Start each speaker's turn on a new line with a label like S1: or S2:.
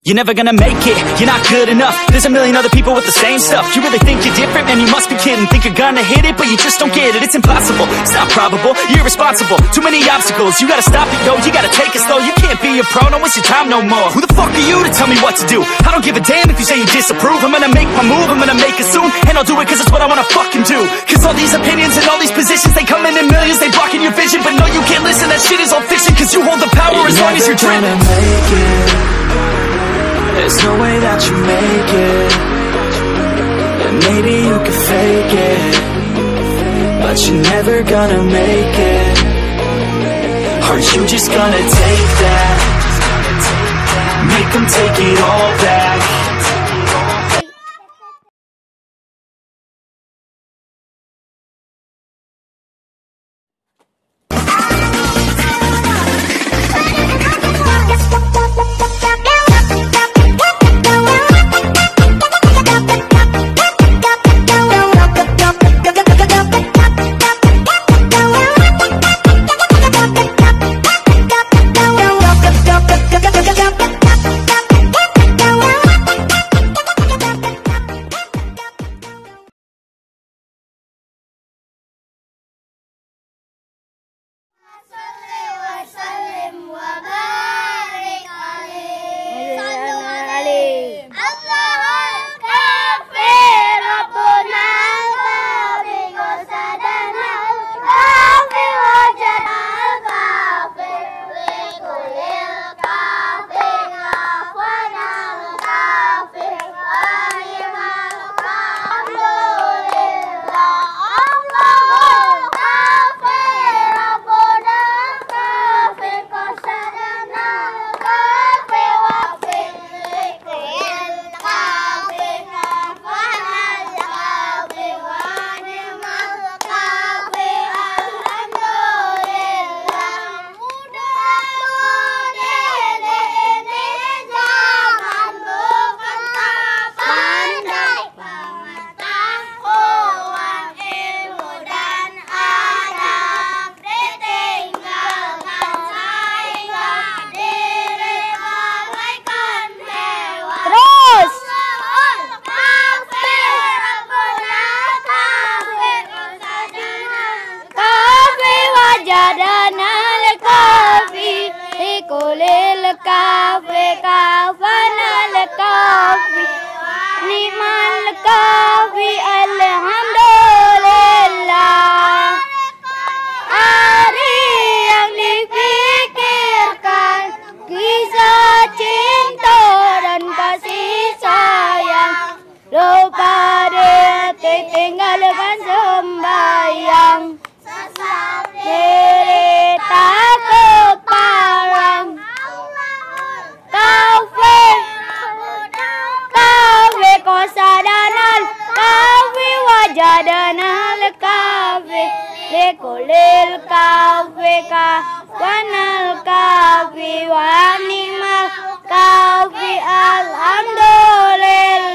S1: You're never gonna make it, you're not good enough. There's a million other people with the same stuff. You really think you're different? Man, you must be kidding. Think you're gonna hit it, but you just don't get it. It's impossible, it's not probable, you're irresponsible. Too many obstacles, you gotta stop it, yo. You gotta take it slow, you can't be a pro. Don't waste your time no more. Who the fuck are you to tell me what to do? I don't give a damn if you say you disapprove. I'm gonna make my move, I'm gonna make it soon. And I'll do it cause it's what I wanna fucking do. Cause all these opinions and all these positions, they come in millions, they blocking your vision. But no, you can't listen, that shit is all fiction. Cause you hold the power as long as you're driven. There's no way that you make it. And maybe you can fake it, but you're never gonna make it. Are you just gonna take that? Make them take it all back.
S2: Alhamdulillah.